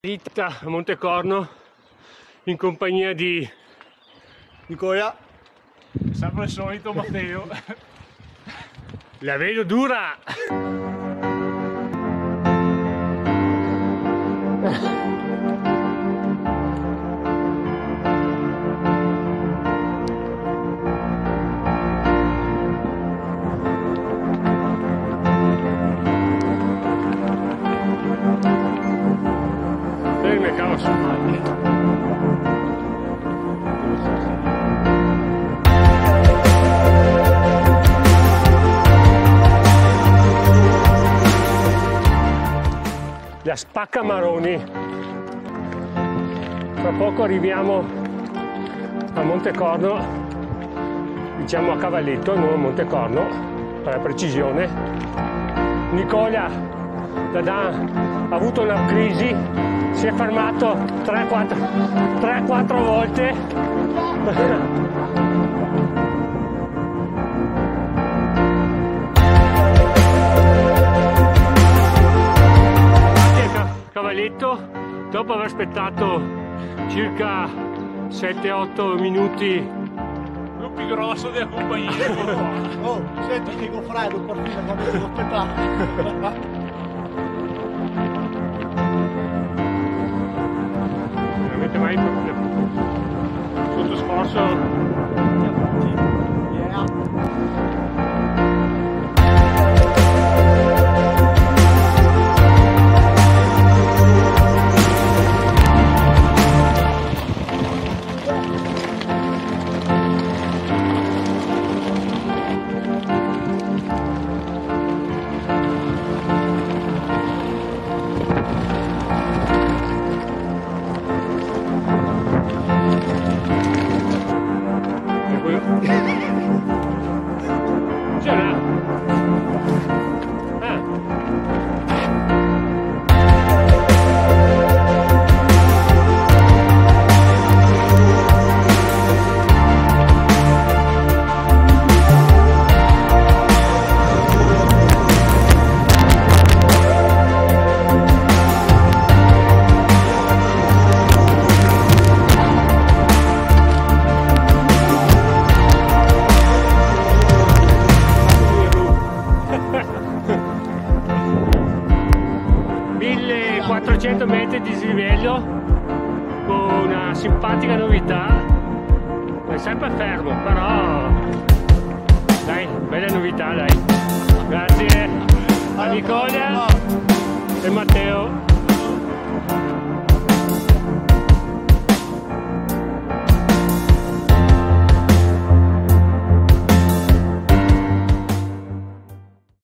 Salita a Montecorno in compagnia di Nicola, sempre il solito Matteo. La vedo dura! Me cago su madre. La Spaccamaroni. Fra poco arriviamo a Montecorno, diciamo a Cavalletto, non a Montecorno, per la precisione. Nicola Dadan ha avuto una crisi, si è fermato 3-4 volte. Cavalletto, dopo aver aspettato circa 7-8 minuti. Lo più grosso della compagnia. oh, senti che freddo per fine quando devo aspettare. Veramente mai sotto sforzo. Metri di dislivello con una simpatica novità, è sempre fermo, però dai, bella novità, dai. Grazie a Nicola e Matteo.